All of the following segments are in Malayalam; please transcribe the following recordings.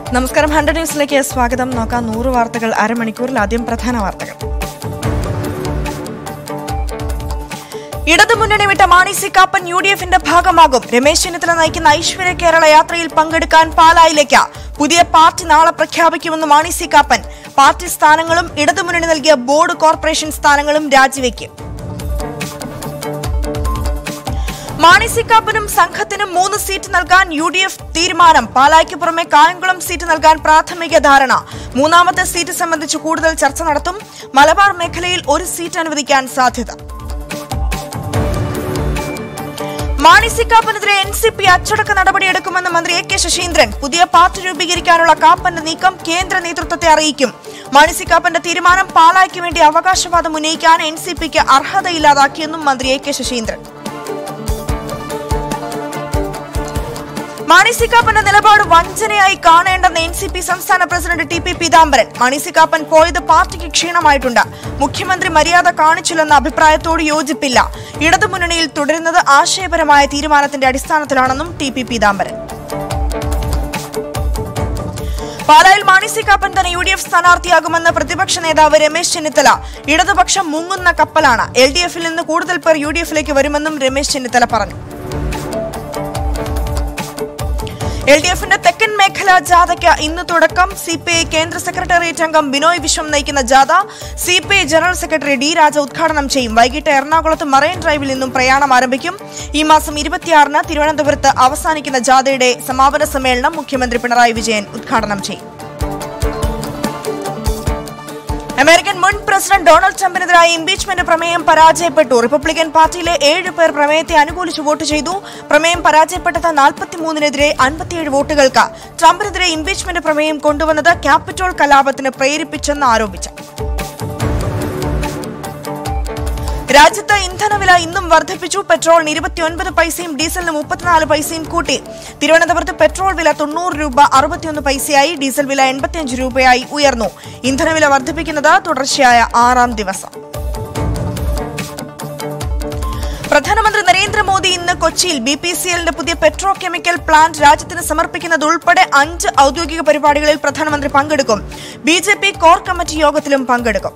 നമസ്കാരം. 100 ന്യൂസിലേക്ക് സ്വാഗതം. നോക്കാം 100 വാർത്തകൾ അരമണിക്കൂറിൽ. ആദ്യം പ്രധാന വാർത്തകൾ. ഇടതുമുന്നണി വിട്ട മാണി സി കാപ്പൻ UDFന്റെ ഭാഗമാകും. രമേശ് ചെന്നിത്തല നയിക്കുന്ന ഐശ്വര്യ കേരള യാത്രയിൽ പങ്കെടുക്കാൻ പാലായിലേക്ക്. പുതിയ പാർട്ടി നാളെ പ്രഖ്യാപിക്കുമെന്ന് മാണി സി കാപ്പൻ. പാർട്ടി സ്ഥാനങ്ങളും ഇടതുമുന്നണി നൽകിയ ബോർഡ് കോർപ്പറേഷൻ സ്ഥാനങ്ങളും രാജിവെക്കും. മാണി സി കാപ്പനും സംഘത്തിനും 3 സീറ്റ് നൽകാൻ UDF തീരുമാനം. പാലായ്ക്ക് പുറമെ കായംകുളം സീറ്റ് നൽകാൻ പ്രാഥമിക ധാരണ. 3ാമത്തെ സീറ്റ് സംബന്ധിച്ച് കൂടുതൽ ചർച്ച നടത്തും. മലബാർ മേഖലയിൽ 1 സീറ്റ് അനുവദിക്കാൻ സാധ്യത. മാണി സി കാപ്പനെതിരെ NCP അച്ചടക്ക നടപടിയെടുക്കുമെന്ന് മന്ത്രി AK ശശീന്ദ്രൻ. പുതിയ പാർട്ടി രൂപീകരിക്കാനുള്ള കാപ്പന്റെ നീക്കം കേന്ദ്ര നേതൃത്വത്തെ അറിയിക്കും. മാണി സി കാപ്പന്റെ തീരുമാനം പാലായ്ക്ക് വേണ്ടി അവകാശവാദം ഉന്നയിക്കാൻ NCPക്ക് അർഹതയില്ലാതാക്കിയെന്നും മന്ത്രി AK ശശീന്ദ്രൻ. മാണി സി കാപ്പന്റെ നിലപാട് വഞ്ചനയായി കാണേണ്ടെന്ന് NCP സംസ്ഥാന president TP Peethambaran. Mani C Kappan പോയത് പാർട്ടിക്ക് ക്ഷീണമായിട്ടുണ്ട്. മുഖ്യമന്ത്രി മര്യാദ കാണിച്ചില്ലെന്ന അഭിപ്രായത്തോട് യോജിപ്പില്ല. ഇടതുമുന്നണിയിൽ തുടരുന്നത് ആശയപരമായ തീരുമാനത്തിന്റെ അടിസ്ഥാനത്തിലാണെന്നും TP പീതാംബരൻ. പാലായിൽ മാണി സി കാപ്പൻ തന്നെ UDF സ്ഥാനാർത്ഥിയാകുമെന്ന് പ്രതിപക്ഷ നേതാവ് രമേശ് ചെന്നിത്തല. ഇടതുപക്ഷം മുങ്ങുന്ന കപ്പലാണ്. LDFൽ നിന്ന് കൂടുതൽ പേർ UDFിലേക്ക് വരുമെന്നും രമേശ് ചെന്നിത്തല പറഞ്ഞു. LDFന്റെ തെക്കൻ മേഖലാ ജാഥയ്ക്ക് ഇന്ന് തുടക്കം. CPI കേന്ദ്ര സെക്രട്ടേറിയറ്റ് അംഗം ബിനോയ് വിശ്വം നയിക്കുന്ന ജാഥ CPI general secretary D Raja ഉദ്ഘാടനം ചെയ്യും. വൈകിട്ട് എറണാകുളത്ത് മറൈൻ ഡ്രൈവിൽ നിന്നും പ്രയാണം ആരംഭിക്കും. ഈ മാസം 26-ന് തിരുവനന്തപുരത്ത് അവസാനിക്കുന്ന ജാഥയുടെ സമാപന സമ്മേളനം മുഖ്യമന്ത്രി പിണറായി വിജയൻ ഉദ്ഘാടനം ചെയ്യും. അമേരിക്കൻ മുൻ പ്രസിഡന്റ് ഡൊണാൾഡ് ട്രംപിനെതിരായ ഇംപീച്ച്മെന്റ് പ്രമേയം പരാജയപ്പെട്ടു. റിപ്പബ്ലിക്കൻ പാർട്ടിയിലെ 7 പേർ പ്രമേയത്തെ അനുകൂലിച്ച് വോട്ട് ചെയ്തു. പ്രമേയം പരാജയപ്പെട്ടത് 43-നെതിരെ 57 വോട്ടുകൾക്ക്. ട്രംപിനെതിരെ ഇംപീച്ച്മെന്റ് പ്രമേയം കൊണ്ടുവന്നത് ക്യാപിറ്റോൾ കലാപത്തിന് പ്രേരിപ്പിച്ചെന്ന് ആരോപിച്ചു. രാജ്യത്ത് ഇന്ധനവില ഇന്നും വർദ്ധിപ്പിച്ചു. പെട്രോളിന് 29 പൈസയും ഡീസലിന് 34 പൈസയും കൂട്ടി. തിരുവനന്തപുരത്ത് പെട്രോൾ വില 90 രൂപ 61 പൈസയായി. ഡീസൽ വില 85 രൂപയായി ഉയർന്നു. ഇന്ധനവില വർദ്ധിപ്പിക്കുന്നത് തുടർച്ചയായ 6ാം ദിവസം. പ്രധാനമന്ത്രി നരേന്ദ്രമോദി ഇന്ന് കൊച്ചിയിൽ BPCLന്റെ പുതിയ പെട്രോ കെമിക്കൽ പ്ലാന്റ് രാജ്യത്തിന് സമർപ്പിക്കുന്നതുൾപ്പെടെ 5 ഔദ്യോഗിക പരിപാടികളിൽ പ്രധാനമന്ത്രി പങ്കെടുക്കും. BJP കോർ കമ്മിറ്റി യോഗത്തിലും പങ്കെടുക്കും.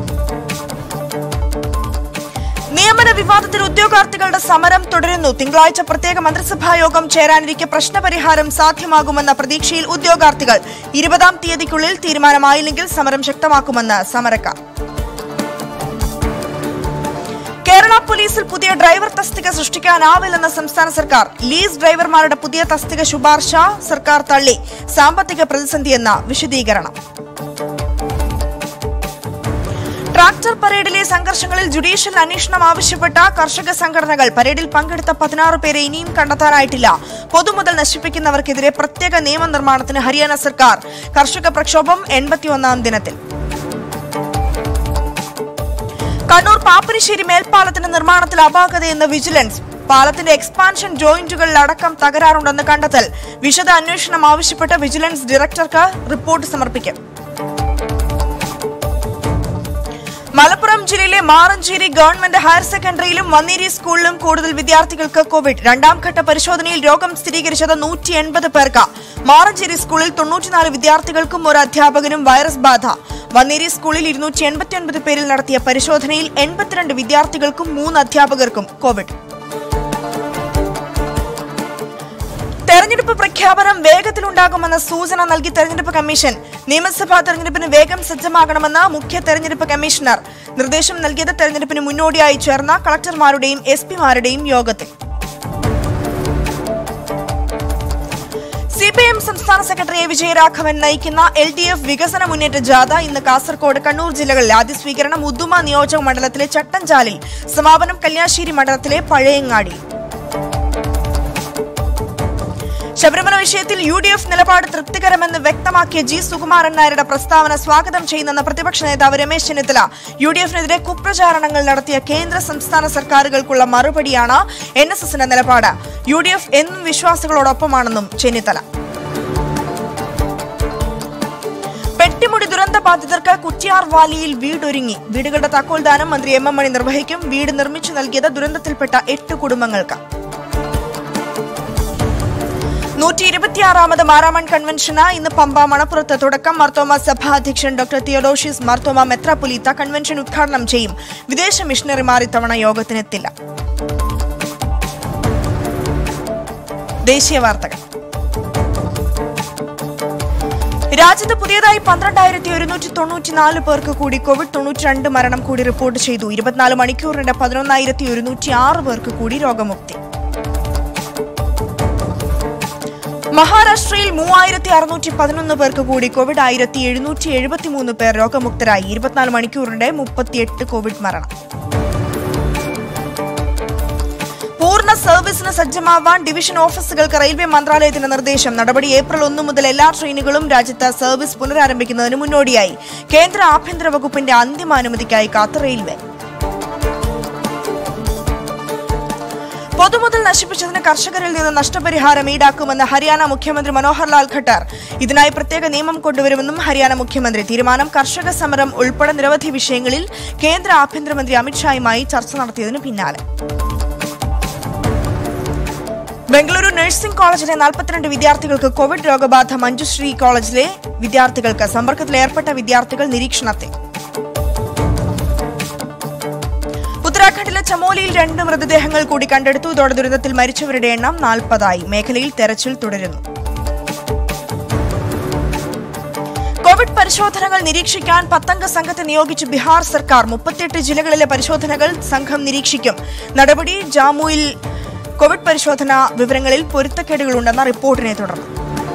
നിയമന വിവാദത്തിൽ ഉദ്യോഗാർത്ഥികളുടെ സമരം തുടരുന്നു. തിങ്കളാഴ്ച പ്രത്യേക മന്ത്രിസഭാ യോഗം ചേരാനിരിക്കെ പ്രശ്നപരിഹാരം സാധ്യമാകുമെന്ന പ്രതീക്ഷയിൽ ഉദ്യോഗാർത്ഥികൾ. 20-ാം തീയതിക്കുള്ളിൽ തീരുമാനമായില്ലെങ്കിൽ സമരം ശക്തമാക്കുമെന്ന് സമരക്കാർ. കേരള പോലീസിൽ പുതിയ ഡ്രൈവർ തസ്തിക സൃഷ്ടിക്കാനാവില്ലെന്ന് സംസ്ഥാന സർക്കാർ. ലീസ് ഡ്രൈവർമാരുടെ പുതിയ തസ്തിക ശുപാർശ സർക്കാർ തള്ളി. സാമ്പത്തിക പ്രതിസന്ധിയെന്ന വിശദീകരണം. ട്രാക്ടർ പരേഡിലെ സംഘർഷങ്ങളിൽ ജുഡീഷ്യൽ അന്വേഷണം ആവശ്യപ്പെട്ട കർഷക സംഘടനകൾ. പരേഡിൽ പങ്കെടുത്ത 16 പേരെ ഇനിയും കണ്ടെത്താനായിട്ടില്ല. പൊതുമുതൽ നശിപ്പിക്കുന്നവർക്കെതിരെ പ്രത്യേക നിയമനിർമ്മാണത്തിന് ഹരിയാന സർക്കാർ. കർഷക പ്രക്ഷോഭം 81-ാം ദിനത്തിൽ. കണ്ണൂർ പാപ്പനശ്ശേരി മേൽപ്പാലത്തിന്റെ നിർമ്മാണത്തിൽ അപാകതയെന്ന് വിജിലൻസ്. പാലത്തിന്റെ എക്സ്പാൻഷൻ ജോയിന്റുകളിൽ അടക്കം തകരാറുണ്ടെന്ന് കണ്ടെത്തൽ. വിശദ അന്വേഷണം ആവശ്യപ്പെട്ട് വിജിലൻസ് ഡയറക്ടർക്ക് റിപ്പോർട്ട് സമർപ്പിക്കും. മലപ്പുറം ജില്ലയിലെ മാറഞ്ചേരി ഗവൺമെന്റ് ഹയർ സെക്കൻഡറിയിലും വന്നേരി സ്കൂളിലും കൂടുതൽ വിദ്യാർത്ഥികൾക്ക് കോവിഡ്. 2ാം ഘട്ട പരിശോധനയിൽ രോഗം സ്ഥിരീകരിച്ചത് 180 പേർക്ക്. മാറഞ്ചേരി സ്കൂളിൽ 94 വിദ്യാർത്ഥികൾക്കും 1 അധ്യാപകനും വൈറസ് ബാധ. വന്നേരി സ്കൂളിൽ 289 പേരിൽ നടത്തിയ പരിശോധനയിൽ 82 വിദ്യാർത്ഥികൾക്കും 3 അധ്യാപകർക്കും കോവിഡ്. തെരഞ്ഞെടുപ്പ് പ്രഖ്യാപനം വേഗത്തിലുണ്ടാകുമെന്ന സൂചന നൽകി തെരഞ്ഞെടുപ്പ് കമ്മീഷൻ. നിയമസഭാ തെരഞ്ഞെടുപ്പിന് വേഗം സജ്ജമാകണമെന്ന് മുഖ്യ തെരഞ്ഞെടുപ്പ് കമ്മീഷണർ. നിർദ്ദേശം നൽകിയത് തെരഞ്ഞെടുപ്പിന് മുന്നോടിയായി ചേർന്ന കളക്ടർമാരുടെയും SP-മാരുടെയും യോഗത്തിൽ. CPIM സംസ്ഥാന സെക്രട്ടറി വിജയരാഘവൻ നയിക്കുന്ന LDF വികസന മുന്നേറ്റ ജാഥ ഇന്ന് കാസർകോട്, കണ്ണൂർ ജില്ലകളിൽ. ആദ്യ സ്വീകരണം ഉദുമ നിയോജക മണ്ഡലത്തിലെ ചട്ടഞ്ചാലിൽ. സമാപനം കല്യാശ്ശേരി മണ്ഡലത്തിലെ പഴയങ്ങാടി. ശബരിമല വിഷയത്തിൽ UDF നിലപാട് തൃപ്തികരമെന്ന് വ്യക്തമാക്കിയ G സുകുമാരൻ നായരുടെ പ്രസ്താവന സ്വാഗതം ചെയ്യുന്നെന്ന പ്രതിപക്ഷ നേതാവ് രമേശ് ചെന്നിത്തല. UDFനെതിരെ കുപ്രചാരണങ്ങൾ നടത്തിയ കേന്ദ്ര സംസ്ഥാന സർക്കാരുകൾക്കുള്ള മറുപടിയാണ് NSSന്റെ നിലപാട്. UDF എന്നും വിശ്വാസികളോടൊപ്പമാണെന്നും ചെന്നിത്തല. പെട്ടിമുടി ദുരന്ത ബാധിതർക്ക് കുറ്റിയാർ വാലിയിൽ വീടൊരുങ്ങി. വീടുകളുടെ താക്കോൽദാനം മന്ത്രി M മണി നിർവഹിക്കും. വീട് നിർമ്മിച്ചു നൽകിയത് ദുരന്തത്തിൽപ്പെട്ട 8 കുടുംബങ്ങൾക്ക്. 126ാമത് മാരാമൺ കൺവെൻഷന് ഇന്ന് പമ്പ മണപ്പുറത്ത് തുടക്കം. മാർത്തോമ സഭാ അധ്യക്ഷൻ ഡോക്ടർ തിയോഡോഷ്യസ് മാർത്തോമ മെത്രാപ്പൊലീത്ത കൺവെൻഷൻ ഉദ്ഘാടനം ചെയ്യും. വിദേശ മിഷണറിമാർ ഇത്തവണ യോഗത്തിനെത്തില്ല. ദേശീയ വാർത്തകൾ. രാജ്യത്ത് പുതിയതായി 12,194 പേർക്ക് കൂടി കോവിഡ്, 92 മരണം കൂടി റിപ്പോർട്ട് ചെയ്തു. 24 മണിക്കൂറിനിടെ 11,106 പേർക്ക് കൂടി രോഗമുക്തി. മഹാരാഷ്ട്രയിൽ 3,611 പേർക്ക് കൂടി കോവിഡ്, 1,773 പേർ രോഗമുക്തരായി. 24 മണിക്കൂറിനിടെ 38 കോവിഡ് മരണം. പൂർണ്ണ സർവീസിന് സജ്ജമാവാൻ ഡിവിഷൻ ഓഫീസുകൾക്ക് റെയിൽവേ മന്ത്രാലയത്തിന്റെ നിർദ്ദേശം. നടപടി ഏപ്രിൽ 1 മുതൽ എല്ലാ ട്രെയിനുകളും രാജ്യത്ത് സർവീസ് പുനരാരംഭിക്കുന്നതിന് മുന്നോടിയായി. കേന്ദ്ര ആഭ്യന്തര വകുപ്പിന്റെ അന്തിമാനുമതിക്കായി കാത്ത് റെയിൽവേ. പൊതുമുതൽ നശിപ്പിച്ചതിന് കർഷകരിൽ നിന്ന് നഷ്ടപരിഹാരം ഈടാക്കുമെന്ന് ഹരിയാന മുഖ്യമന്ത്രി മനോഹർ ലാൽ ഖട്ടർ. ഇതിനായി പ്രത്യേക നിയമം കൊണ്ടുവരുമെന്നും ഹരിയാന മുഖ്യമന്ത്രി. തീരുമാനം കർഷക സമരം ഉൾപ്പെടെ നിരവധി വിഷയങ്ങളിൽ കേന്ദ്ര ആഭ്യന്തരമന്ത്രി അമിത്ഷായുമായി ചർച്ച നടത്തിയതിനു പിന്നാലെ. ബംഗളൂരു നഴ്സിംഗ് കോളേജിലെ 42 വിദ്യാർത്ഥികൾക്ക് കോവിഡ് രോഗബാധ. മഞ്ജുശ്രീ കോളേജിലെ വിദ്യാർത്ഥികൾക്ക് സമ്പർക്കത്തിലേർപ്പെട്ട വിദ്യാർത്ഥികൾ നിരീക്ഷണത്തിൽ. ഉത്തരാഖണ്ഡിലെ ചമോലിയിൽ 2 മൃതദേഹങ്ങൾ കൂടി കണ്ടെടുത്തു. ഇതോടെ ദുരന്തത്തിൽ മരിച്ചവരുടെ എണ്ണം 40ആയി. മേഖലയിൽ തെരച്ചിൽ തുടരുന്നു. കോവിഡ് പരിശോധനകൾ നിരീക്ഷിക്കാൻ 10 സംഘത്തെ നിയോഗിച്ച് ബീഹാർ സർക്കാർ. 38 ജില്ലകളിലെ പരിശോധനകൾ സംഘം നിരീക്ഷിക്കും. നടപടി ജാമുയിൽ കോവിഡ് പരിശോധനാ വിവരങ്ങളിൽ പൊരുത്തക്കേടുകളുണ്ടെന്ന റിപ്പോർട്ടിനെ തുടർന്ന്.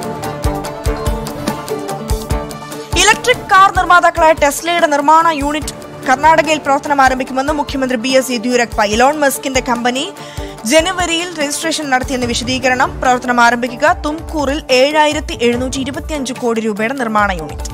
ഇലക്ട്രിക് കാർ നിർമ്മാതാക്കളായ ടെസ്ലയുടെ നിർമ്മാണ യൂണിറ്റ് കർണാടകയിൽ പ്രവർത്തനം ആരംഭിക്കുമെന്ന് മുഖ്യമന്ത്രി B.S. യെദ്യൂരപ്പ. ഇലോൺ മസ്കിന്റെ കമ്പനി ജനുവരിയിൽ രജിസ്ട്രേഷൻ നടത്തിയെന്ന് വിശദീകരണം. പ്രവർത്തനം ആരംഭിക്കുക തുംകൂറിൽ 7,725 കോടി രൂപയുടെ നിർമ്മാണ യൂണിറ്റ്.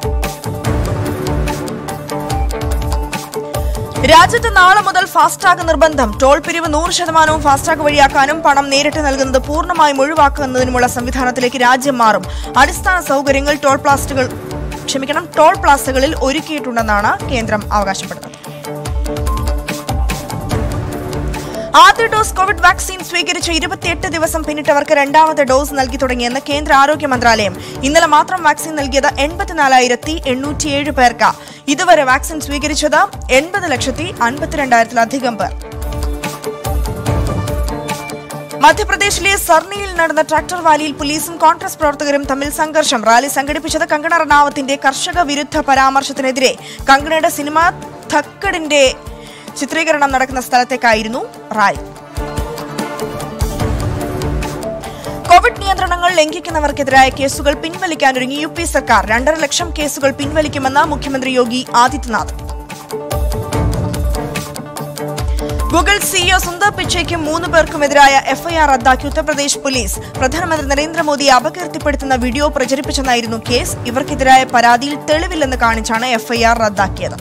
രാജ്യത്ത് നാളെ മുതൽ ഫാസ്ടാഗ് നിർബന്ധം. ടോൾ പിരിവ് 100% ഫാസ്ടാഗ് വഴിയാക്കാനും പണം നേരിട്ട് നൽകുന്നത് പൂർണ്ണമായും ഒഴിവാക്കുന്നതിനുമുള്ള സംവിധാനത്തിലേക്ക് രാജ്യം മാറും. അടിസ്ഥാന സൗകര്യങ്ങൾ ടോൾ പ്ലാസകളിൽ ഒരുക്കിയിട്ടുണ്ടെന്നാണ് കേന്ദ്രം അവകാശപ്പെടുന്നത്. ആദ്യ ഡോസ് കോവിഡ് വാക്സിൻ സ്വീകരിച്ച് 28 ദിവസം പിന്നിട്ടവർക്ക് രണ്ടാമത്തെ ഡോസ് നൽകി തുടങ്ങിയെന്ന് കേന്ദ്ര ആരോഗ്യ മന്ത്രാലയം. ഇന്നലെ മാത്രം വാക്സിൻ നൽകിയത് 84,807 പേർക്ക്. ഇതുവരെ വാക്സിൻ സ്വീകരിച്ചത് 80,52,000-ലധികം പേർ. മധ്യപ്രദേശിലെ സർണിയിൽ നടന്ന ട്രാക്ടർ റാലിയിൽ പോലീസും കോൺഗ്രസ് പ്രവർത്തകരും തമ്മിൽ സംഘർഷം. റാലി സംഘടിപ്പിച്ചത് കങ്കണ റണാവത്തിന്റെ കർഷക വിരുദ്ധ പരാമർശത്തിനെതിരെ. കങ്കണയുടെ സിനിമ ധക്കഡിന്റെ ചിത്രീകരണം നടക്കുന്ന സ്ഥലത്തേക്കായിരുന്നു റാലി. കോവിഡ് നിയന്ത്രണങ്ങൾ ലംഘിക്കുന്നവർക്കെതിരായ കേസുകൾ പിൻവലിക്കാനൊരുങ്ങി UP സർക്കാർ. 2.5 ലക്ഷം കേസുകൾ പിൻവലിക്കുമെന്ന് മുഖ്യമന്ത്രി യോഗി ആദിത്യനാഥ്. ഗൂഗിൾ CEO സുന്ദർ പിച്ചയ്ക്കും 3 പേർക്കുമെതിരായ FIR റദ്ദാക്കി ഉത്തർപ്രദേശ് പോലീസ്. പ്രധാനമന്ത്രി നരേന്ദ്രമോദിയെ അപകീർത്തിപ്പെടുത്തുന്ന വീഡിയോ പ്രചരിപ്പിച്ചെന്നായിരുന്നു കേസ്. ഇവർക്കെതിരായ പരാതിയിൽ തെളിവില്ലെന്ന് കാണിച്ചാണ് FIR റദ്ദാക്കിയത്.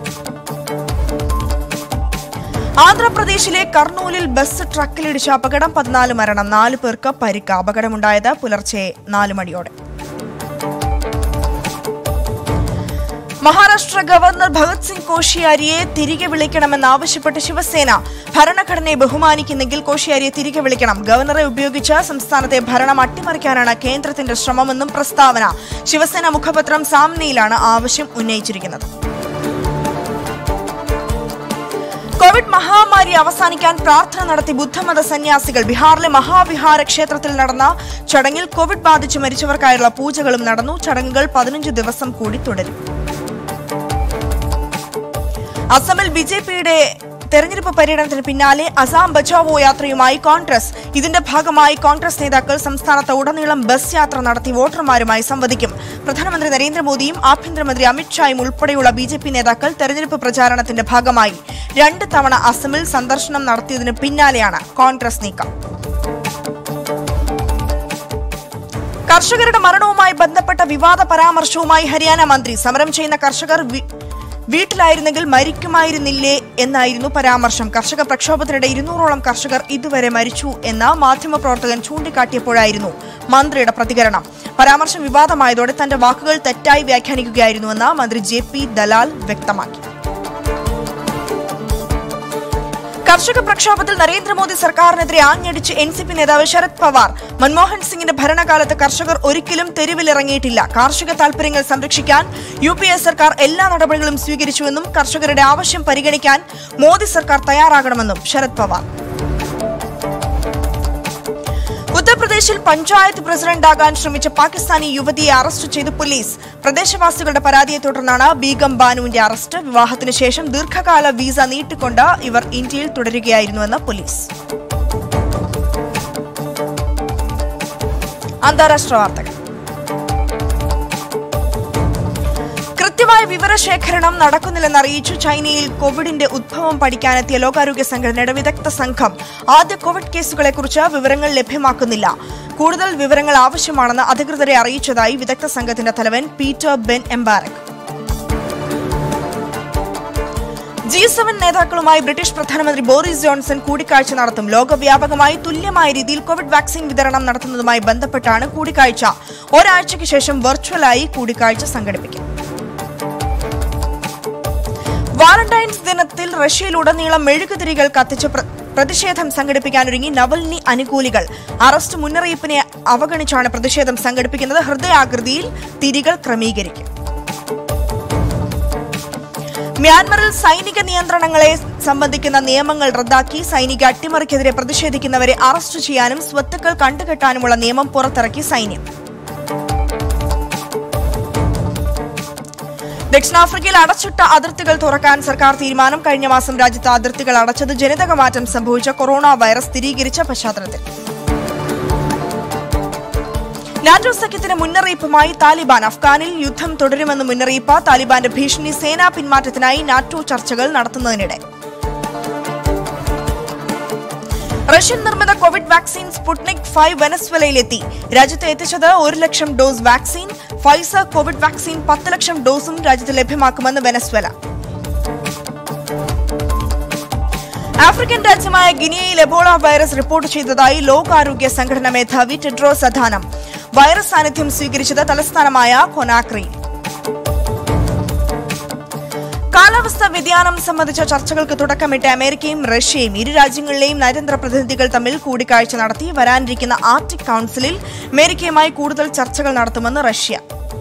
ആന്ധ്രാപ്രദേശിലെ കർണൂലിൽ ബസ് ട്രക്കിലിടിച്ച അപകടം. 14 മരണം, 4 പേർക്ക് പരിക്ക്. അപകടമുണ്ടായത് പുലർച്ചെ 4 മണിയോടെ. മഹാരാഷ്ട്ര ഗവർണർ ഭഗത് സിംഗ് കോഷിയാരിയെ തിരികെ വിളിക്കണമെന്നാവശ്യപ്പെട്ട് ശിവസേന. ഭരണഘടനയെ ബഹുമാനിക്കുന്നെങ്കിൽ കോഷിയാരിയെ തിരികെ വിളിക്കണം. ഗവർണറെ ഉപയോഗിച്ച് സംസ്ഥാനത്തെ ഭരണം അട്ടിമറിക്കാനാണ് കേന്ദ്രത്തിന്റെ ശ്രമമെന്നും പ്രസ്താവന. ശിവസേന മുഖപത്രം സാമ്നയിലാണ് ആവശ്യം ഉന്നയിച്ചിരിക്കുന്നത്. കോവിഡ് മഹാമാരി അവസാനിക്കാൻ പ്രാർത്ഥന നടത്തി ബുദ്ധമത സന്യാസികൾ. ബീഹാറിലെ മഹാവിഹാര ക്ഷേത്രത്തിൽ നടന്ന ചടങ്ങിൽ കോവിഡ് ബാധിച്ച് മരിച്ചവർക്കായുള്ള പൂജകളും നടന്നു. ചടങ്ങുകൾ 15 ദിവസം കൂടി തുടരും. അസമിൽ BJPയുടെ തെരഞ്ഞെടുപ്പ് പര്യടനത്തിന് പിന്നാലെ അസാം ബച്ചാവോ യാത്രയുമായി കോൺഗ്രസ്. ഇതിന്റെ ഭാഗമായി കോൺഗ്രസ് നേതാക്കൾ സംസ്ഥാനത്ത് ഉടനീളം ബസ് യാത്ര നടത്തി വോട്ടർമാരുമായി സംവദിക്കും. പ്രധാനമന്ത്രി നരേന്ദ്രമോദിയും ആഭ്യന്തരമന്ത്രി അമിത്ഷായും ഉൾപ്പെടെയുള്ള BJP നേതാക്കൾ തെരഞ്ഞെടുപ്പ് പ്രചാരണത്തിന്റെ ഭാഗമായി 2 തവണ അസമിൽ സന്ദർശനം നടത്തിയതിന് പിന്നാലെയാണ് കോൺഗ്രസ് നീക്കം. കർഷകരുടെ മരണവുമായി ബന്ധപ്പെട്ട വിവാദ പരാമർശവുമായി ഹരിയാന മന്ത്രി. സമരം ചെയ്യുന്ന കർഷകർ വീട്ടിലായിരുന്നെങ്കിൽ മരിക്കുമായിരുന്നില്ലേ എന്നായിരുന്നു പരാമർശം. കർഷക പ്രക്ഷോഭത്തിനിടെ 200ഓളം കർഷകർ ഇതുവരെ മരിച്ചു എന്ന് മാധ്യമപ്രവർത്തകൻ ചൂണ്ടിക്കാട്ടിയപ്പോഴായിരുന്നു മന്ത്രിയുടെ പ്രതികരണം. പരാമർശം വിവാദമായതോടെ തന്റെ വാക്കുകൾ തെറ്റായി വ്യാഖ്യാനിക്കുകയായിരുന്നുവെന്ന് മന്ത്രി JP ദലാൽ വ്യക്തമാക്കി. കർഷക പ്രക്ഷോഭത്തിൽ നരേന്ദ്രമോദി സർക്കാരിനെതിരെ ആഞ്ഞടിച്ച് എൻസിപി നേതാവ് ശരത് പവാർ. മൻമോഹൻ സിംഗിന്റെ ഭരണകാലത്ത് കർഷകർ ഒരിക്കലും തെരുവിലിറങ്ങിയിട്ടില്ല. കാർഷിക താൽപര്യങ്ങൾ സംരക്ഷിക്കാൻ UPA സർക്കാർ എല്ലാ നടപടികളും സ്വീകരിച്ചുവെന്നും കർഷകരുടെ ആവശ്യം പരിഗണിക്കാൻ മോദി സർക്കാർ തയ്യാറാകണമെന്നും ശരത് പവാർ. ഉത്തർപ്രദേശിൽ പഞ്ചായത്ത് പ്രസിഡന്റാകാൻ ശ്രമിച്ച പാകിസ്ഥാനി യുവതിയെ അറസ്റ്റ് ചെയ്ത് പോലീസ്. പ്രദേശവാസികളുടെ പരാതിയെ തുടർന്നാണ് ബീഗം ബാനുവിന്റെ അറസ്റ്റ്. വിവാഹത്തിന് ശേഷം ദീർഘകാല വീസ നീട്ടിക്കൊണ്ട് ഇവർ ഇന്ത്യയിൽ തുടരുകയായിരുന്നുവെന്ന് പോലീസ്. അന്താരാഷ്ട്ര വാർത്തകൾ. കൃത്യമായ വിവരശേഖരണം നടക്കുന്നില്ലെന്ന് അറിയിച്ചു ചൈനയിൽ കോവിഡിന്റെ ഉദ്ഭവം പഠിക്കാനെത്തിയ ലോകാരോഗ്യ സംഘടനയുടെ വിദഗ്ധ സംഘം. ആദ്യ കോവിഡ് കേസുകളെക്കുറിച്ച് വിവരങ്ങൾ ലഭ്യമാക്കുന്നില്ല. കൂടുതൽ വിവരങ്ങൾ ആവശ്യമാണെന്ന് അധികൃതരെ അറിയിച്ചതായി വിദഗ്ധ സംഘത്തിന്റെ തലവൻ പീറ്റർ ബെൻ എംബാരക്. G7 നേതാക്കളുമായി ബ്രിട്ടീഷ് പ്രധാനമന്ത്രി ബോറിസ് ജോൺസൺ കൂടിക്കാഴ്ച നടത്തും. ലോകവ്യാപകമായി തുല്യമായ രീതിയിൽ കോവിഡ് വാക്സിൻ വിതരണം നടത്തുന്നതുമായി ബന്ധപ്പെട്ടാണ് കൂടിക്കാഴ്ച. ഒരാഴ്ചയ്ക്ക് ശേഷം വെർച്വലായി കൂടിക്കാഴ്ച സംഘടിപ്പിക്കും. വാലന്റൈൻസ് ദിനത്തിൽ റഷ്യയിലുടനീളം മെഴുകുതിരികൾ കത്തിച്ച് പ്രതിഷേധം സംഘടിപ്പിക്കാനൊരുങ്ങി നവൽനി അനുകൂലികൾ. അറസ്റ്റ് മുന്നറിയിപ്പിനെ അവഗണിച്ചാണ് പ്രതിഷേധം സംഘടിപ്പിക്കുന്നത്. ഹൃദയാകൃതിയിൽ തിരികൾ ക്രമീകരിക്കും. മ്യാൻമറിൽ സൈനിക നിയന്ത്രണങ്ങളെ സംബന്ധിക്കുന്ന നിയമങ്ങൾ റദ്ദാക്കി. സൈനിക അട്ടിമറിക്കെതിരെ പ്രതിഷേധിക്കുന്നവരെ അറസ്റ്റ് ചെയ്യാനും സ്വത്തുക്കൾ കണ്ടുകെട്ടാനുമുള്ള നിയമം പുറത്തിറക്കി സൈന്യം. ദക്ഷിണാഫ്രിക്കയിൽ അടച്ചിട്ട അതിർത്തികൾ തുറക്കാൻ സർക്കാർ തീരുമാനം. കഴിഞ്ഞ മാസം രാജ്യത്ത് അതിർത്തികൾ അടച്ചത് ജനിതക മാറ്റം സംഭവിച്ച കൊറോണ വൈറസ് സ്ഥിരീകരിച്ച പശ്ചാത്തലത്തിൽ. നാറ്റോ സഖ്യത്തിന് മുന്നറിയിപ്പുമായി താലിബാൻ. അഫ്ഗാനിൽ യുദ്ധം തുടരുമെന്ന് മുന്നറിയിപ്പ്. താലിബാന്റെ ഭീഷണി. സേനാ പിന്മാറ്റത്തിനായി നാറ്റോ ചർച്ചകൾ നടത്തുന്നതിനിടെ റഷ്യൻ നിർമ്മിത കോവിഡ് വാക്സിൻ സ്പുട്നിക് 5 വെനസ്വേലയിലെത്തി. രാജ്യത്ത് എത്തിച്ചത് 1 lakh dose vaccine. Pfizer Covid vaccine 10 lakh ഡോസും രാജ്യത്ത് ലഭ്യമാക്കുമെന്ന് വെനസ്വേല. ആഫ്രിക്കൻ രാജ്യമായ ഗിനിയയിൽ എബോള വൈറസ് റിപ്പോർട്ട് ചെയ്തതായി ലോകാരോഗ്യ സംഘടനാ മേധാവി ടെഡ്രോസ് അഥാനം. വൈറസ് സാന്നിധ്യം സ്വീകരിച്ചത് തലസ്ഥാനമായ കൊനാക്രി. കാലാവസ്ഥാ വ്യതിയാനം സംബന്ധിച്ച ചർച്ചകൾക്ക് തുടക്കമിട്ട് അമേരിക്കയും റഷ്യയും. ഇരു രാജ്യങ്ങളിലെയും നയതന്ത്ര പ്രതിനിധികൾ തമ്മിൽ കൂടിക്കാഴ്ച നടത്തി. വരാനിരിക്കുന്ന ആർട്ടിക് കൌൺസിലിൽ അമേരിക്കയുമായി കൂടുതൽ ചർച്ചകൾ നടത്തുമെന്ന് റഷ്യ.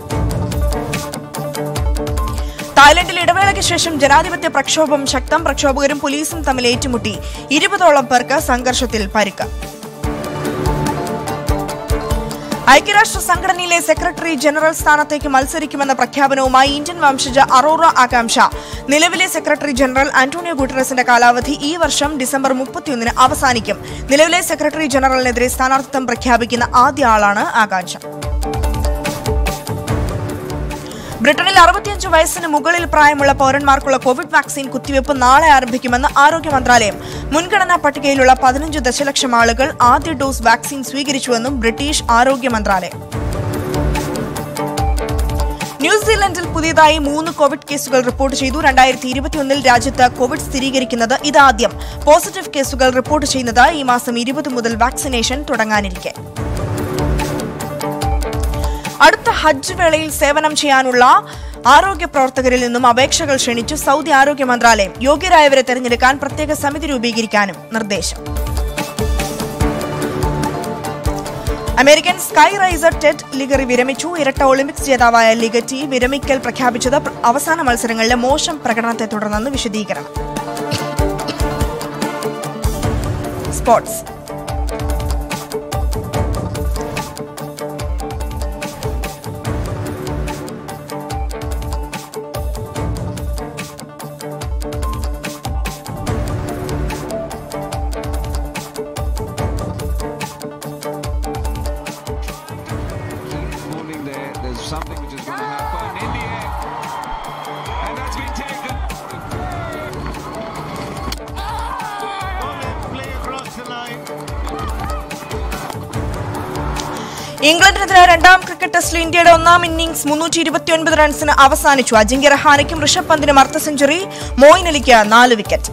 തായ്ലൻഡിൽ ഇടവേളയ്ക്ക് ശേഷം ജനാധിപത്യ പ്രക്ഷോഭം ശക്തം. പ്രക്ഷോഭകരും പോലീസും തമ്മിൽ ഏറ്റുമുട്ടി. 20ഓളം പേർക്ക് സംഘർഷത്തിൽ പരിക്ക്. ഐക്യരാഷ്ട്ര സംഘടനയിലെ സെക്രട്ടറി ജനറൽ സ്ഥാനത്തേക്ക് മത്സരിക്കുമെന്ന പ്രഖ്യാപനവുമായി ഇന്ത്യൻ വംശജ അറോറ ആകാംക്ഷ. നിലവിലെ സെക്രട്ടറി ജനറൽ ആന്റോണിയോ ഗുട്ടറസിന്റെ കാലാവധി ഈ വർഷം ഡിസംബർ 31 അവസാനിക്കും. നിലവിലെ സെക്രട്ടറി ജനറലിനെതിരെ സ്ഥാനാർത്ഥിത്വം പ്രഖ്യാപിക്കുന്ന ആദ്യ ആളാണ് ആകാംക്ഷ. ബ്രിട്ടനിൽ 65 വയസ്സിന് മുകളിൽ പ്രായമുള്ള പൌരന്മാർക്കുള്ള കോവിഡ് വാക്സിൻ കുത്തിവയ്പ് നാളെ ആരംഭിക്കുമെന്ന് ആരോഗ്യ മന്ത്രാലയം. മുൻഗണനാ പട്ടികയിലുള്ള 15 ദശലക്ഷം ആളുകൾ ആദ്യ ഡോസ് വാക്സിൻ സ്വീകരിച്ചുവെന്നും ബ്രിട്ടീഷ് ആരോഗ്യ മന്ത്രാലയം. ന്യൂസിലൻഡിൽ പുതിയതായി 3 കോവിഡ് കേസുകൾ റിപ്പോർട്ട് ചെയ്തു. 2021 രാജ്യത്ത് കോവിഡ് സ്ഥിരീകരിക്കുന്നത് ഇതാദ്യം. പോസിറ്റീവ് കേസുകൾ റിപ്പോർട്ട് ചെയ്യുന്നത് ഈ മാസം 20 മുതൽ വാക്സിനേഷൻ തുടങ്ങാനിരിക്കെ. അടുത്ത ഹജ്ജ് വേളയിൽ സേവനം ചെയ്യാനുള്ള ആരോഗ്യ പ്രവർത്തകരിൽ നിന്നും അപേക്ഷകൾ ക്ഷണിച്ചു സൗദി ആരോഗ്യ മന്ത്രാലയം. യോഗ്യരായവരെ തെരഞ്ഞെടുക്കാൻ പ്രത്യേക സമിതി രൂപീകരിക്കാനും നിർദ്ദേശം. American ski racer Ted Ligety വിരമിച്ചു. ഇരട്ട ഒളിമ്പിക്സ് ജേതാവായ ലിഗറ്റി വിരമിക്കൽ പ്രഖ്യാപിച്ചത് അവസാന മത്സരങ്ങളിലെ മോശം പ്രകടനത്തെ തുടർന്നെന്ന് വിശദീകരണം. Sports. Something which is going to happen in the air, and that's been taken. Play across the line. ഇംഗ്ലണ്ടിനെതിരെ രണ്ടാം ക്രിക്കറ്റ് ടെസ്റ്റിൽ ഇന്ത്യയുടെ ഒന്നാം ഇന്നിംഗ്സ് 329 റൺസിന് അവസാനിച്ചു. അജിങ്ക്യ രഹാനെയ്ക്കും ഋഷഭ് പന്തിനും അർദ്ധ സെഞ്ചുറി. മോയിൻ അലിക്ക് 4 വിക്കറ്റ്.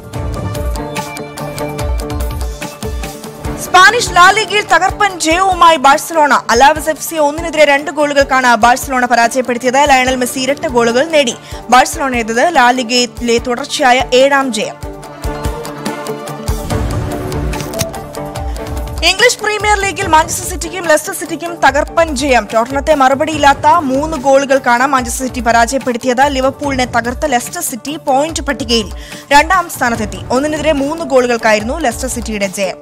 സ്പാനിഷ് ലാലിഗയിൽ തകർപ്പൻ ജയവുമായി ബാഴ്സലോണ. അലാവസ് FC 1-2 ഗോളുകൾക്കാണ് ബാഴ്സലോണ പരാജയപ്പെടുത്തിയത്. ലയണൽ മെസ്സി ഇരട്ട ഗോളുകൾ നേടി. ബാഴ്സലോണയുടേത് ലാലിഗയിലെ തുടർച്ചയായ 7ാം ജയം. ഇംഗ്ലീഷ് പ്രീമിയർ ലീഗിൽ മാഞ്ചസ്റ്റർ സിറ്റിക്കും ലെസ്റ്റർ സിറ്റിക്കും തകർപ്പൻ ജയം. ടോട്ടനത്തെ മറുപടിയില്ലാത്ത 3 ഗോളുകൾക്കാണ് മാഞ്ചസ്റ്റർ സിറ്റി പരാജയപ്പെടുത്തിയത്. ലിവർപൂളിനെ തകർത്ത ലെസ്റ്റർ സിറ്റി പോയിന്റ് പട്ടികയിൽ 2ാം സ്ഥാനത്തെത്തി. 1-നെതിരെ 3 ഗോളുകൾക്കായിരുന്നു ലെസ്റ്റർ സിറ്റിയുടെ ജയം.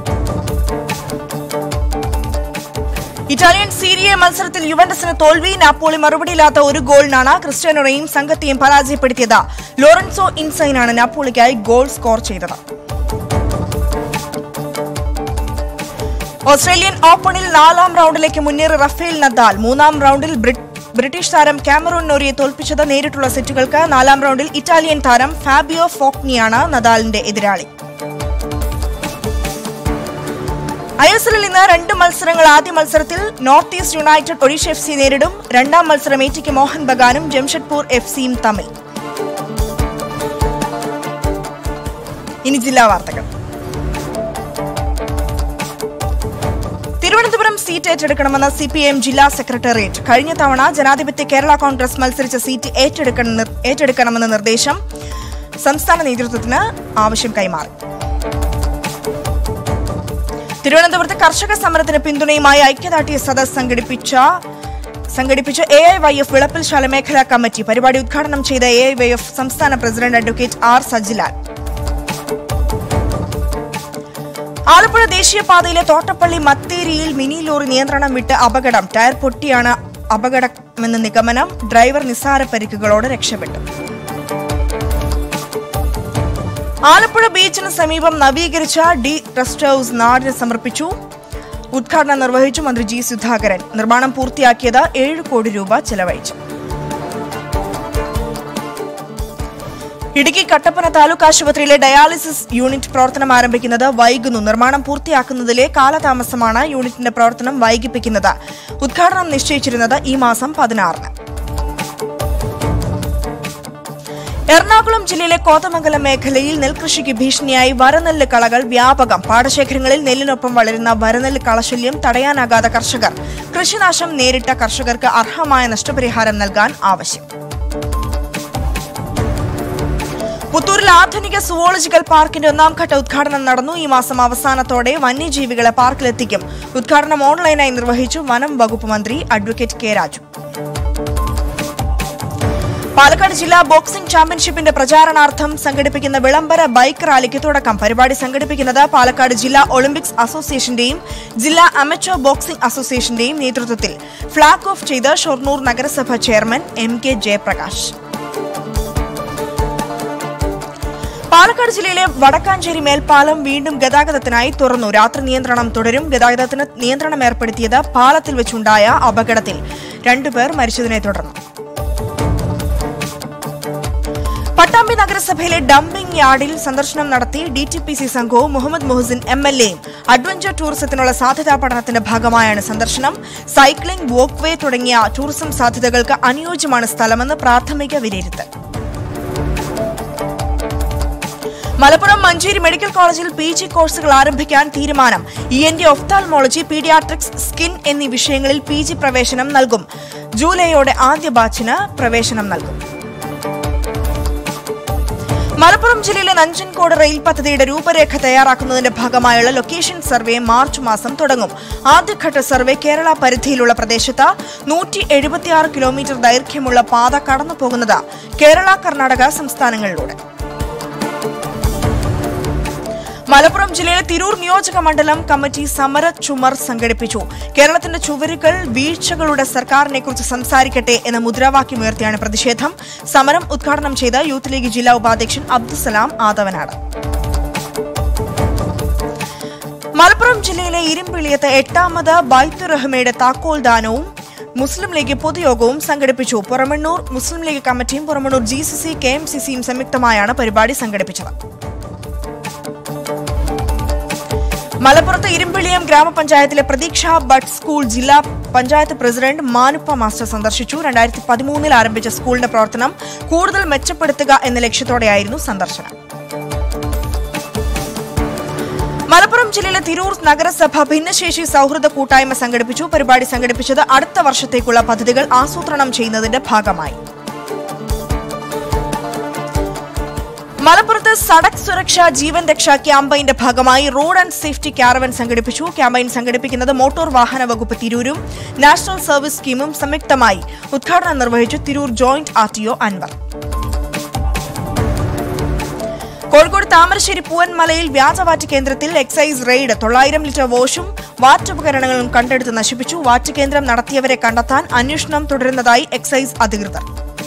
ഇറ്റാലിയൻ സീരിയ മത്സരത്തിൽ യുവന്റസിന് തോൽവി. നാപ്പോളി മറുപടിയില്ലാത്ത 1 ഗോളിനാണ് ക്രിസ്ത്യാനോയെയും സംഘത്തെയും പരാജയപ്പെടുത്തിയത്. ലോറൻസോ ഇൻസൈനാണ് നാപ്പോളിക്കായി ഗോൾ സ്കോർ ചെയ്തത്. ഓസ്ട്രേലിയൻ ഓപ്പണിൽ 4ാം റൌണ്ടിലേക്ക് മുന്നേറി റഫേൽ നദാൽ. 3ാം റൌണ്ടിൽ ബ്രിട്ടീഷ് താരം കാമറൂൺ നോറിയെ തോൽപ്പിച്ചത് നേരിട്ടുള്ള സെറ്റുകൾക്ക്. 4ാം റൌണ്ടിൽ ഇറ്റാലിയൻ താരം ഫാബിയോ ഫോക്നിയാണ് നദാലിന്റെ എതിരാളി. ISLൽ ഇന്ന് 2 മത്സരങ്ങൾ. ആദ്യ മത്സരത്തിൽ North East United Odisha FC നേരിടും. 2ാം മത്സരം ATK മോഹൻ ബഗാനും ജംഷഡ്പൂർ FCയും തമ്മിൽ. ഇനി ജില്ലാ വാർത്തകൾ. തിരുവനന്തപുരം സീറ്റ് ഏറ്റെടുക്കണമെന്ന CPIM ജില്ലാ സെക്രട്ടേറിയറ്റ്. കഴിഞ്ഞ തവണ ജനാധിപത്യ കേരള കോൺഗ്രസ് മത്സരിച്ച സീറ്റ് ഏറ്റെടുക്കണമെന്ന നിർദ്ദേശം സംസ്ഥാന നേതൃത്വത്തിന് ആവശ്യം കൈമാറി. തിരുവനന്തപുരത്ത് കർഷക സമരത്തിന് പിന്തുണയുമായി ഐക്യദാർഢ്യ സദസ് സംഘടിപ്പിച്ച AIYF വിളപ്പിൽശാല മേഖലാ കമ്മിറ്റി. പരിപാടി ഉദ്ഘാടനം ചെയ്ത AIYF സംസ്ഥാന പ്രസിഡന്റ് അഡ്വക്കേറ്റ് R സജിലാൽ. ആലപ്പുഴ ദേശീയപാതയിലെ തോട്ടപ്പള്ളി മത്തേരിയിൽ മിനി ലോറി നിയന്ത്രണം വിട്ട് അപകടം. ടയർ പൊട്ടിയാണ് അപകടമെന്ന് നിഗമനം. ഡ്രൈവർ നിസ്സാര പരിക്കുകളോടെ രക്ഷപ്പെട്ടു. ആലപ്പുഴ ബീച്ചിന് സമീപം നവീകരിച്ച ഡി റെസ്റ്റ് ഹൌസ് നാടിന് സമർപ്പിച്ചു. ഉദ്ഘാടനം നിർവഹിച്ചു മന്ത്രി G സുധാകരൻ. നിർമ്മാണം പൂർത്തിയാക്കിയത് 7 കോടി രൂപ ചെലവഴിച്ചു. ഇടുക്കി കട്ടപ്പന താലൂക്ക് ആശുപത്രിയിലെ ഡയാലിസിസ് യൂണിറ്റ് പ്രവർത്തനം ആരംഭിക്കുന്നത് വൈകുന്നു. നിർമ്മാണം പൂർത്തിയാക്കുന്നതിലെ കാലതാമസമാണ് യൂണിറ്റിന്റെ പ്രവർത്തനം വൈകിപ്പിക്കുന്നത്. ഉദ്ഘാടനം നിശ്ചയിച്ചിരുന്നത് ഈ മാസം 16-ന്. എറണാകുളം ജില്ലയിലെ കോതമംഗലം മേഖലയിൽ നെൽകൃഷിക്ക് ഭീഷണിയായി വരനെല്ല് കളകൾ വ്യാപകം. പാടശേഖരങ്ങളിൽ നെല്ലിനൊപ്പം വളരുന്ന വരനെല്ല് കളശല്യം തടയാനാകാത്ത കർഷകർ. കൃഷിനാശം നേരിട്ട കർഷകർക്ക് അർഹമായ നഷ്ടപരിഹാരം നൽകാൻ ആവശ്യം. പുത്തൂരിൽ ആധുനിക സുവോളജിക്കൽ പാർക്കിന്റെ 1ാം ഘട്ട ഉദ്ഘാടനം നടന്നു. ഈ മാസം അവസാനത്തോടെ വന്യജീവികളെ പാർക്കിലെത്തിക്കും. ഉദ്ഘാടനം ഓൺലൈനായി നിർവഹിച്ചു വനം വകുപ്പ് മന്ത്രി അഡ്വക്കേറ്റ് K രാജു. പാലക്കാട് ജില്ലാ ബോക്സിംഗ് ചാമ്പ്യൻഷിപ്പിന്റെ പ്രചാരണാർത്ഥം സംഘടിപ്പിക്കുന്ന വിളംബര ബൈക്ക് റാലിക്ക് തുടക്കം. പരിപാടി സംഘടിപ്പിക്കുന്നത് പാലക്കാട് ജില്ലാ ഒളിമ്പിക്സ് അസോസിയേഷന്റെയും ജില്ലാ അമച്വർ ബോക്സിംഗ് അസോസിയേഷന്റെയും നേതൃത്വത്തിൽ ഫ്ളാഗ് ഓഫ് ചെയ്ത് ഷൊർണൂർ നഗരസഭ ചെയർമാൻ MK ജയപ്രകാശ്. പാലക്കാട് ജില്ലയിലെ വടക്കാഞ്ചേരി മേൽപ്പാലം വീണ്ടും ഗതാഗതത്തിനായി തുറന്നു. രാത്രി നിയന്ത്രണം തുടരും. ഗതാഗതത്തിന് നിയന്ത്രണം ഏർപ്പെടുത്തിയത് പാലത്തിൽ വെച്ചുണ്ടായ അപകടത്തിൽ 2 പേർ മരിച്ചതിനെ തുടർന്ന്. പട്ടാമ്പി നഗരസഭയിലെ ഡംപിംഗ് യാർഡിൽ സന്ദർശനം നടത്തി DTPC സംഘവും മുഹമ്മദ് മുഹസിൻ MLAയും. അഡ്വഞ്ചർ ടൂറിസത്തിനുള്ള സാധ്യതാ പഠനത്തിന്റെ ഭാഗമായാണ് സന്ദർശനം. സൈക്ലിംഗ്, വോക്ക് വേ തുടങ്ങിയ ടൂറിസം സാധ്യതകൾക്ക് അനുയോജ്യമാണ് സ്ഥലമെന്ന് പ്രാഥമിക വിലയിരുത്തൽ. മലപ്പുറം മഞ്ചേരി മെഡിക്കൽ കോളേജിൽ PG കോഴ്സുകൾ ആരംഭിക്കാൻ തീരുമാനം. ENT, ഒഫ്താൽമോളജി, പീഡിയാട്രിക്സ്, സ്കിൻ എന്നീ വിഷയങ്ങളിൽ PG പ്രവേശനം നൽകും. ജൂലൈയോടെ ആദ്യ ബാച്ചിന് പ്രവേശനം നൽകും. മലപ്പുറം ജില്ലയിലെ നഞ്ചൻകോട് റെയിൽ പദ്ധതിയുടെ രൂപരേഖ തയ്യാറാക്കുന്നതിന്റെ ഭാഗമായുള്ള ലൊക്കേഷൻ സർവേ മാർച്ച് മാസം തുടങ്ങും. ആദ്യഘട്ട സർവേ കേരള പരിധിയിലുള്ള പ്രദേശത്ത് 176 കിലോമീറ്റർ ദൈർഘ്യമുള്ള പാത കടന്നുപോകുന്നത് കേരള, കർണാടക സംസ്ഥാനങ്ങളിലൂടെ. മലപ്പുറം ജില്ലയിലെ തിരൂർ നിയോജക മണ്ഡലം കമ്മിറ്റി സമര ചുമർ സംഘടിപ്പിച്ചു. കേരളത്തിന്റെ ചുവരുകൾ വീഴ്ചകളുടെ സർക്കാരിനെക്കുറിച്ച് സംസാരിക്കട്ടെ എന്ന മുദ്രാവാക്യമുയർത്തിയാണ് പ്രതിഷേധം. സമരം ഉദ്ഘാടനം ചെയ്ത യൂത്ത് ലീഗ് ജില്ലാ ഉപാധ്യക്ഷൻ അബ്ദുസലാം ആദവനാട്. മലപ്പുറം ജില്ലയിലെ ഇരുമ്പിളിയത്ത് 8ാമത് ബൈത്തുറഹ്മയുടെ താക്കോൽദാനവും മുസ്ലിം ലീഗ് പൊതുയോഗവും സംഘടിപ്പിച്ചു. പുറമണ്ണൂർ മുസ്ലിം ലീഗ് കമ്മിറ്റിയും പുറമണ്ണൂർ GCC KMCCയും സംയുക്തമായാണ് പരിപാടി സംഘടിപ്പിച്ചത്. മലപ്പുറത്ത് ഇരുമ്പിളിയം ഗ്രാമപഞ്ചായത്തിലെ പ്രതീക്ഷ ബഡ് സ്കൂൾ ജില്ലാ പഞ്ചായത്ത് പ്രസിഡന്റ് മാനുപ്പ മാസ്റ്റർ സന്ദർശിച്ചു. 2013 ആരംഭിച്ച സ്കൂളിന്റെ പ്രവർത്തനം കൂടുതൽ മെച്ചപ്പെടുത്തുക എന്ന ലക്ഷ്യത്തോടെയായിരുന്നു സന്ദർശനം. മലപ്പുറം ജില്ലയിലെ തിരൂർ നഗരസഭ ഭിന്നശേഷി സൗഹൃദ കൂട്ടായ്മ സംഘടിപ്പിച്ചു. പരിപാടി സംഘടിപ്പിച്ചത് അടുത്ത വർഷത്തേക്കുള്ള പദ്ധതികൾ ആസൂത്രണം ചെയ്യുന്നതിന്റെ ഭാഗമായി. മലപ്പുറത്ത് സഡക് സുരക്ഷാ ജീവൻ രക്ഷാ ക്യാമ്പയിന്റെ ഭാഗമായി റോഡ് ആൻഡ് സേഫ്റ്റി കാരവൻ സംഘടിപ്പിച്ചു. ക്യാമ്പയിൻ സംഘടിപ്പിക്കുന്നത് മോട്ടോർ വാഹന വകുപ്പ് തിരൂരും നാഷണൽ സർവീസ് സ്കീമും സംയുക്തമായി. ഉദ്ഘാടനം നിർവഹിച്ചു തിരൂർ ജോയിന്റ് RTO അൻവർ. കോഴിക്കോട് താമരശ്ശേരി പൂവൻമലയിൽ വ്യാജവാറ്റ് കേന്ദ്രത്തിൽ എക്സൈസ് റെയ്ഡ്. 900 ലിറ്റർ വാഷും വാറ്റുപകരണങ്ങളും കണ്ടെടുത്ത് നശിപ്പിച്ചു. വാറ്റ് കേന്ദ്രം നടത്തിയവരെ കണ്ടെത്താൻ അന്വേഷണം തുടരുന്നതായി എക്സൈസ് അധികൃതർ.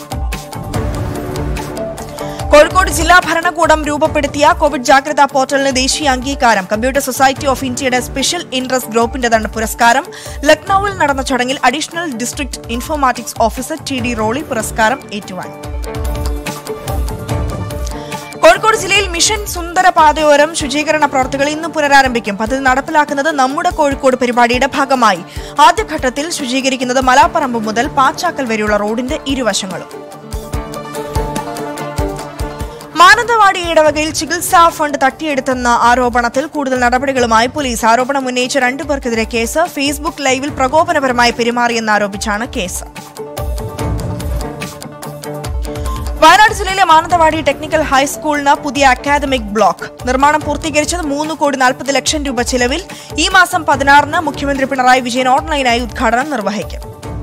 കോഴിക്കോട് ജില്ലാ ഭരണകൂടം രൂപപ്പെടുത്തിയ കോവിഡ് ജാഗ്രതാ പോർട്ടലിന് ദേശീയ അംഗീകാരം. കമ്പ്യൂട്ടർ സൊസൈറ്റി ഓഫ് ഇന്ത്യയുടെ സ്പെഷ്യൽ ഇൻട്രസ്റ്റ് ഗ്രൂപ്പിന്റെതാണ് പുരസ്കാരം. ലക്നൌവിൽ നടന്ന ചടങ്ങിൽ additional district informatics officer TD Rolly പുരസ്കാരം ഏറ്റുവാങ്ങി. കോഴിക്കോട് ജില്ലയിൽ മിഷൻ സുന്ദര പാതയോരം ശുചീകരണ പ്രവർത്തികൾ ഇന്ന് പുനരാരംഭിക്കും. പദ്ധതി നടപ്പിലാക്കുന്നത് നമ്മുടെ കോഴിക്കോട് പരിപാടിയുടെ ഭാഗമായി. ആദ്യഘട്ടത്തിൽ ശുചീകരിക്കുന്നത് മലാപ്പറമ്പ് മുതൽ പാച്ചാക്കൽ വരെയുള്ള റോഡിന്റെ ഇരുവശങ്ങളും. മാനന്തവാടി ഇടവകയിൽ ചികിത്സാ ഫണ്ട് തട്ടിയെടുത്തെന്ന ആരോപണത്തിൽ കൂടുതൽ നടപടികളുമായി പോലീസ്. ആരോപണം ഉന്നയിച്ച 2 പേർക്കെതിരെ കേസ്. ഫേസ്ബുക്ക് ലൈവിൽ പ്രകോപനപരമായി പെരുമാറിയെന്നാരോപിച്ചാണ് കേസ്. വയനാട് ജില്ലയിലെ മാനന്തവാടി ടെക്നിക്കൽ ഹൈസ്കൂളിന് പുതിയ അക്കാദമിക് ബ്ലോക്ക് നിർമ്മാണം പൂർത്തീകരിച്ചത് 3,40,00,000 രൂപ ചെലവിൽ. ഈ മാസം 16-ന് മുഖ്യമന്ത്രി പിണറായി വിജയൻ ഓൺലൈനായി ഉദ്ഘാടനം നിർവഹിക്കും.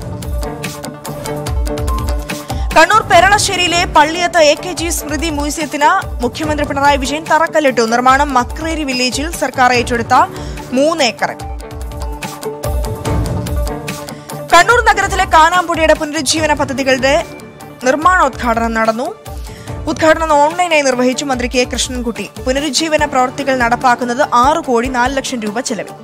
കണ്ണൂർ പെരളശ്ശേരിയിലെ പള്ളിയത്ത് AKG സ്മൃതി മ്യൂസിയത്തിന് മുഖ്യമന്ത്രി പിണറായി വിജയൻ തറക്കല്ലിട്ടു. നിർമ്മാണം മക്രേരി വില്ലേജിൽ സർക്കാർ ഏറ്റെടുത്ത 3 ഏക്കർ. കണ്ണൂർ നഗരത്തിലെ കാനാമ്പുഴയുടെ പുനരുജ്ജീവന പദ്ധതികളുടെ നിർമ്മാണോദ്ഘാടനം നടന്നു. ഉദ്ഘാടനം ഓൺലൈനായി നിർവഹിച്ചു മന്ത്രി K. കൃഷ്ണൻകുട്ടി. പുനരുജ്ജീവന പ്രവർത്തികൾ നടപ്പാക്കുന്നത് 6,04,00,000 രൂപ ചെലവിൽ.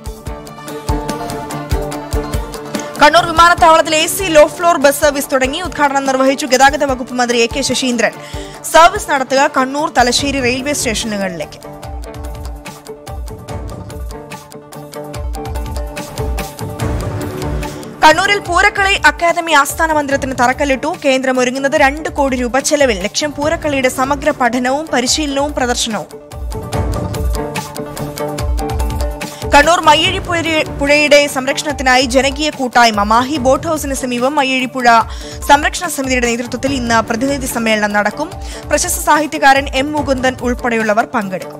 കണ്ണൂർ വിമാനത്താവളത്തിൽ AC low floor bus service തുടങ്ങി. ഉദ്ഘാടനം നിർവഹിച്ചു ഗതാഗത വകുപ്പ് മന്ത്രി AK ശശീന്ദ്രൻ. സർവീസ് നടത്തുക കണ്ണൂർ തലശ്ശേരി റെയിൽവേ സ്റ്റേഷനുകളിലേക്ക്. കണ്ണൂരിൽ പൂരക്കളി അക്കാദമി ആസ്ഥാന മന്ദിരത്തിന് തറക്കല്ലിട്ടു. കേന്ദ്രം ഒരുങ്ങുന്നത് 2 കോടി രൂപ ചെലവിൽ. ലക്ഷ്യം പൂരക്കളിയുടെ സമഗ്ര പഠനവും പരിശീലനവും പ്രദർശനവും. കണ്ണൂർ മയ്യഴിപ്പുഴയുടെ സംരക്ഷണത്തിനായി ജനകീയ കൂട്ടായ്മ. മാഹി ബോട്ട് ഹൌസിന് സമീപം മയ്യഴിപ്പുഴ സംരക്ഷണ സമിതിയുടെ നേതൃത്വത്തിൽ ഇന്ന് പ്രതിനിധി സമ്മേളനം നടക്കും. പ്രശസ്ത സാഹിത്യകാരൻ M. മുകുന്ദൻ ഉൾപ്പെടെയുള്ളവർ പങ്കെടുക്കും.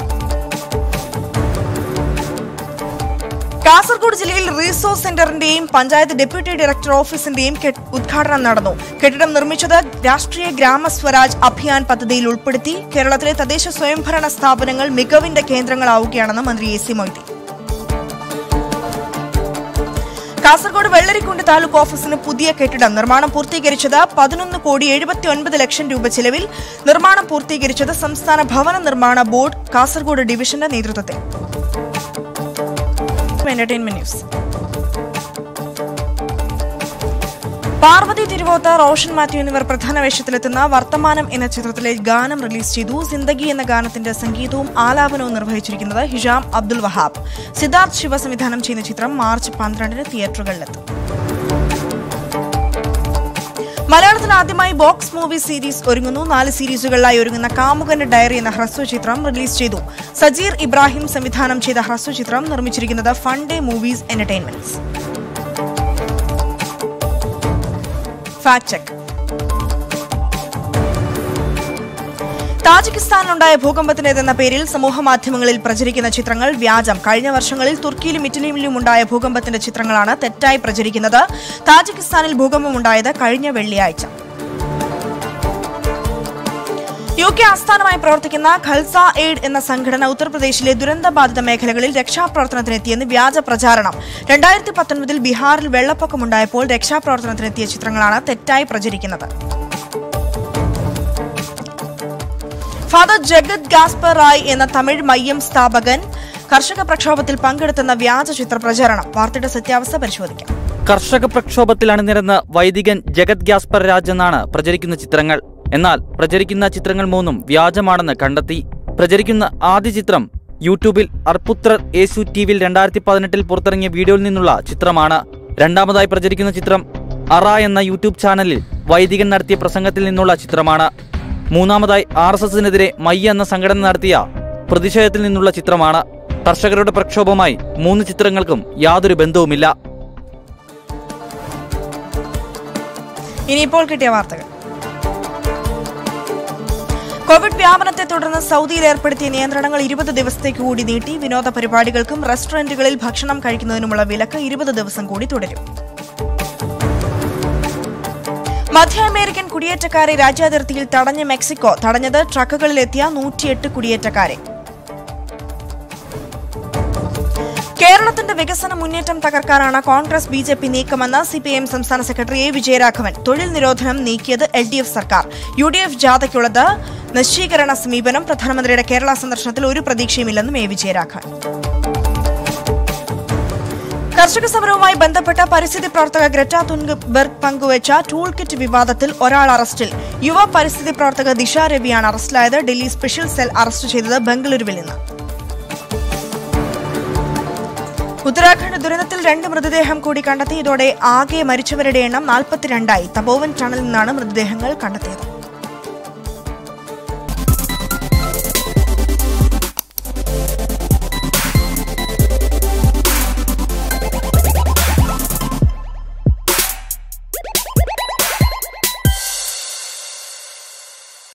കാസർഗോഡ് ജില്ലയിൽ റിസോഴ്സ് സെന്ററിന്റെയും പഞ്ചായത്ത് ഡെപ്യൂട്ടി ഡയറക്ടർ ഓഫീസിന്റെയും ഉദ്ഘാടനം നടന്നു. കെട്ടിടം നിർമ്മിച്ചത് രാഷ്ട്രീയ ഗ്രാമസ്വരാജ് അഭിയാൻ പദ്ധതിയിൽ ഉൾപ്പെടുത്തി. കേരളത്തിലെ തദ്ദേശ സ്വയംഭരണ സ്ഥാപനങ്ങൾ മികവിന്റെ കേന്ദ്രങ്ങളാവുകയാണെന്ന് മന്ത്രി AC മൊയ്തീൻ. കാസർഗോഡ് വെള്ളരിക്കുണ്ട് താലൂക്ക് ഓഫീസിന് പുതിയ കെട്ടിടം. നിർമ്മാണം പൂർത്തീകരിച്ചത് 11,79,00,000 രൂപ ചെലവിൽ. നിർമ്മാണം പൂർത്തീകരിച്ചത് സംസ്ഥാന ഭവന നിർമ്മാണ ബോർഡ് കാസർഗോഡ് ഡിവിഷന്റെ നേതൃത്വത്തിൽ. Entertainment news. പാർവതി തിരുവോത്ത്, റോഷൻ മാത്യു എന്നിവർ പ്രധാന വേഷത്തിലെത്തുന്ന വർത്തമാനം എന്ന ചിത്രത്തിലെ ഗാനം റിലീസ് ചെയ്തു. സിന്ദഗി എന്ന ഗാനത്തിന്റെ സംഗീതവും ആലാപനവും നിർവഹിച്ചിരിക്കുന്നത് ഹിഷാം അബ്ദുൽ വഹാബ്. സിദ്ധാർത്ഥ് ശിവ സംവിധാനം ചെയ്യുന്ന ചിത്രം മാർച്ച് 12-ന് തിയേറ്ററുകളിലെത്തും. മലയാളത്തിൽ ആദ്യമായി ബോക്സ് മൂവി സീരീസ് ഒരുങ്ങുന്നു. 4 സീരീസുകളിലായി ഒരുങ്ങുന്ന കാമുകന്റെ ഡയറി എന്ന ഹ്രസ്വചിത്രം റിലീസ് ചെയ്തു. സജീർ ഇബ്രാഹിം സംവിധാനം ചെയ്ത ഹ്രസ്വചിത്രം നിർമ്മിച്ചിരിക്കുന്നത് Funday movies entertainments. Fact check. താജിക്കിസ്ഥാനിലുണ്ടായ ഭൂകമ്പത്തിന്റേതെന്ന പേരിൽ സമൂഹമാധ്യമങ്ങളിൽ പ്രചരിക്കുന്ന ചിത്രങ്ങൾ വ്യാജം. കഴിഞ്ഞ വർഷങ്ങളിൽ തുർക്കിയിലും ഇറ്റലിയിലും ഉണ്ടായ ഭൂകമ്പത്തിന്റെ ചിത്രങ്ങളാണ് തെറ്റായി പ്രചരിക്കുന്നത്. താജിക്കിസ്ഥാനിൽ ഭൂകമ്പമുണ്ടായത് കഴിഞ്ഞ വെള്ളിയാഴ്ച. UK ആസ്ഥാനമായി പ്രവർത്തിക്കുന്ന ഖൽസ എയ്ഡ് എന്ന സംഘടന ഉത്തർപ്രദേശിലെ ദുരന്തബാധിത മേഖലകളിൽ രക്ഷാപ്രവർത്തനത്തിനെത്തിയെന്ന് വ്യാജ പ്രചാരണം. 2019-ൽ ബീഹാറിൽ വെള്ളപ്പൊക്കമുണ്ടായപ്പോൾ രക്ഷാപ്രവർത്തനത്തിനെത്തിയ ചിത്രങ്ങളാണ് തെറ്റായി പ്രചരിക്കുന്നത്. ഫാദർ ജഗത് ഗാസ്പർ റായ് എന്ന തമിഴ് മയ്യം സ്ഥാപകൻ കർഷക പ്രക്ഷോഭത്തിൽ പങ്കെടുത്തെന്ന വ്യാജ ചിത്ര പ്രചാരണം. വാർത്തയുടെ സത്യാവസ്ഥ പരിശോധിക്കാം. കർഷക പ്രക്ഷോഭത്തിൽ അണിനിരന്ന വൈദികൻ ജഗത് ഗാസ്പർ രാജ് എന്നാണ് പ്രചരിക്കുന്ന ചിത്രങ്ങൾ. എന്നാൽ പ്രചരിക്കുന്ന ചിത്രങ്ങൾ 3ഉം വ്യാജമാണെന്ന് കണ്ടെത്തി. പ്രചരിക്കുന്ന ആദ്യ ചിത്രം യൂട്യൂബിൽ അർപുത്രർ യേശു TVയിൽ 2018-ൽ പുറത്തിറങ്ങിയ വീഡിയോയിൽ നിന്നുള്ള ചിത്രമാണ്. രണ്ടാമതായി പ്രചരിക്കുന്ന ചിത്രം അറ എന്ന യൂട്യൂബ് ചാനലിൽ വൈദികൻ നടത്തിയ പ്രസംഗത്തിൽ നിന്നുള്ള ചിത്രമാണ്. മൂന്നാമതായി RSSനെതിരെ മയ്യ എന്ന സംഘടന നടത്തിയ പ്രതിഷേധത്തിൽ നിന്നുള്ള ചിത്രമാണ്. കർഷകരുടെ പ്രക്ഷോഭവുമായി 3 ചിത്രങ്ങൾക്കും യാതൊരു ബന്ധവുമില്ല. ഇനിയിപ്പോൾ കിട്ടിയ വാർത്തകൾ. കോവിഡ് വ്യാപനത്തെ തുടർന്ന് സൗദിയിൽ ഏർപ്പെടുത്തിയ നിയന്ത്രണങ്ങൾ 20 ദിവസത്തേക്ക് കൂടി നീട്ടി. വിനോദ പരിപാടികൾക്കും റെസ്റ്റോറന്റുകളിൽ ഭക്ഷണം കഴിക്കുന്നതിനുമുള്ള വിലക്ക് 20 ദിവസം കൂടി തുടരും. മധ്യ അമേരിക്കൻ കുടിയേറ്റക്കാരെ രാജ്യാതിർത്തിയിൽ തടഞ്ഞ് മെക്സിക്കോ. തടഞ്ഞത് ട്രക്കുകളിലെത്തിയ 108 കുടിയേറ്റക്കാരെ. കേരളത്തിന്റെ വികസന മുന്നേറ്റം തകർക്കാനാണ് കോൺഗ്രസ് BJP നീക്കമെന്ന് CPIM സംസ്ഥാന സെക്രട്ടറി A. വിജയരാഘവൻ. തൊഴിൽ നിരോധനം നീക്കിയത് LDF സർക്കാർ. UDF ജാഥയ്ക്കുള്ളത് നശീകരണ സമീപനം. പ്രധാനമന്ത്രിയുടെ കേരള സന്ദർശനത്തിൽ ഒരു പ്രതീക്ഷയുമില്ലെന്നും A. വിജയരാഘവൻ. കർഷക സമരവുമായി ബന്ധപ്പെട്ട പരിസ്ഥിതി പ്രവർത്തക ഗ്രറ്റ തുൻബെർഗ് പങ്കുവച്ച ടൂൾ കിറ്റ് വിവാദത്തിൽ ഒരാൾ അറസ്റ്റിൽ. യുവ പരിസ്ഥിതി പ്രവർത്തക ദിശ രവിയാണ് അറസ്റ്റിലായത്. ഡൽഹി സ്പെഷ്യൽ സെൽ അറസ്റ്റ് ചെയ്തത് ബംഗളൂരുവിൽ നിന്ന്. ഉത്തരാഖണ്ഡ് ദുരന്തത്തിൽ 2 മൃതദേഹം കൂടി കണ്ടെത്തി. ഇതോടെ ആകെ മരിച്ചവരുടെ എണ്ണം 42ആയി. തപോവൻ ടണലിൽ നിന്നാണ് മൃതദേഹങ്ങൾ കണ്ടെത്തിയത്.